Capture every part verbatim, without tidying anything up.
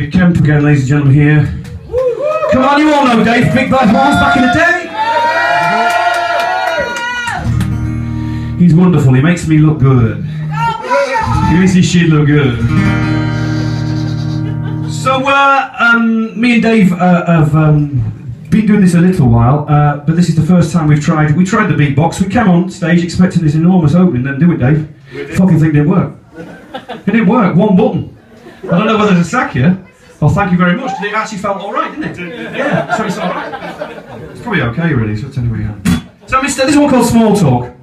David Kemp again, ladies and gentlemen, here. Come on, you all know Dave, Big Bad Horse back in the day. He's wonderful, he makes me look good. He makes this shit look good. So, uh, um, me and Dave uh, have um, been doing this a little while, uh, but this is the first time we've tried, we tried the beatbox. We came on stage expecting this enormous opening, then do it, Dave. The fucking thing didn't work. It didn't work, one button. I don't know whether to sack you. Well, thank you very much. It actually felt alright, didn't it? Yeah, so it's alright. It's probably okay, really, so it's anyway. So, Mister this is one called Small Talk.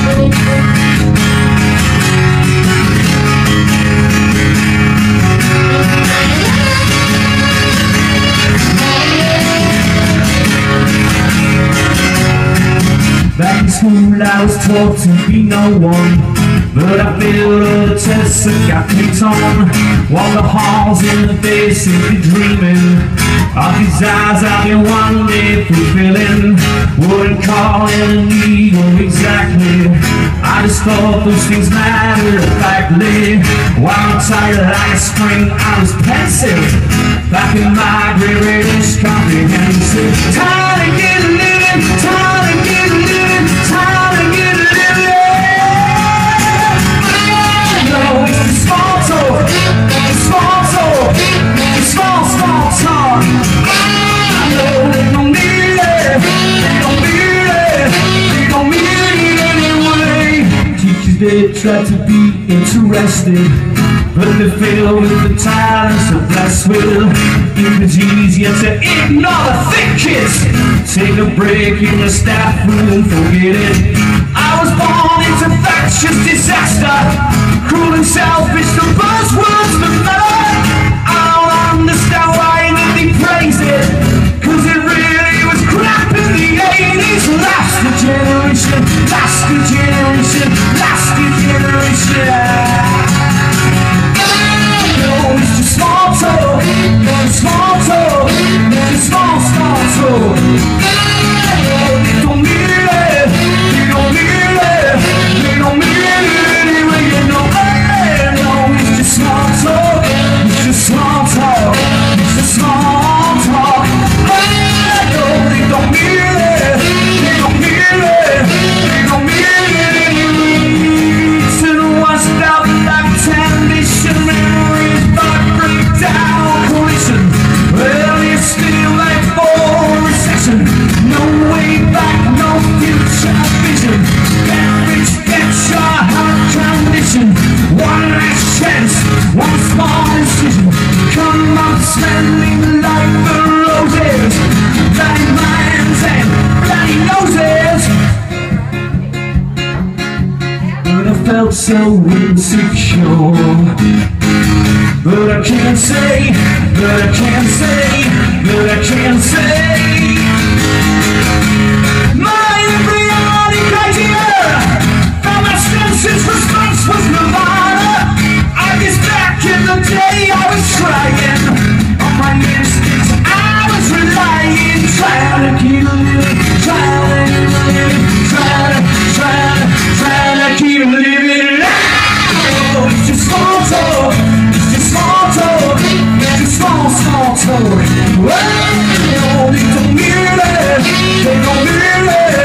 Back in school I was taught to be no one, but I failed all the tests that got picked on. While the halls in the face simply dreaming of desires I've been one day fulfilling. Wouldn't call it an ego exactly, I just thought those things mattered factly. While I'm tired like a spring I was pensive, back in my grey British comprehensive. Time to get living, time to get living, time to get living. No, it's the small talk, the small talk, the small, small talk. I know they don't need it, they don't need it, they don't need it anyway. Teachers, they try to be interested, but they fail with the talents they're blessed with. It's easier to ignore the thick kids, take a break in the staff room, forget it. I was born into factious disaster, cruel and selfish, the buzzwords that matter. I don't understand why they praise it, cause it really was crap in the eighties. Last the generation, last the generation, last the generation. It's just small talk, it's small talk, it's small, small talk. They don't need it, they don't need it, they don't need it anyway, you know. Hey, no, it's just small talk, it's just small talk, it's just small talk. Hey, no, they don't need it, they don't need it, they don't need it anyway. To the washed out like television memories, down collision, well it's still like for recession. No way back, no future vision. Marriage gets your heart condition. One last chance, one small decision. Come on, smelling like the roses, bloody minds and bloody noses. But I felt so insecure, but I can't say, but I can't say, but I can't say. My embryonic idea from my senses response was nirvana. I guess back in the day I was trying, on my instincts I was relying, trying to keep living, trying to live, trying to, trying to, trying to keep living. Oh, it's just small talk. Small talk, just small, small talk. Well, they don't need it, they don't need it.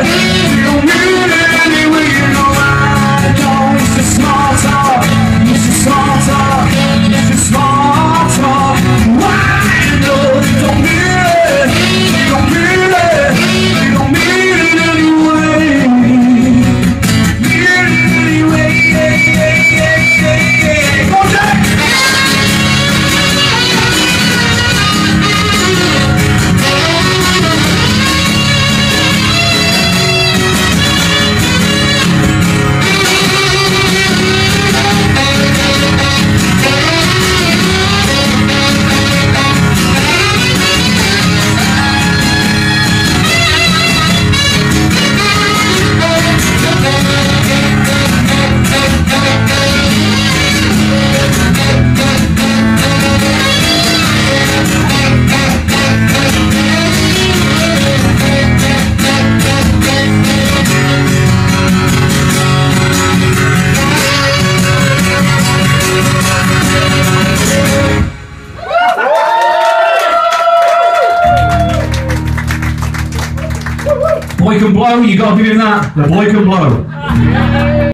boy can blow, you gotta give him that. The boy can blow.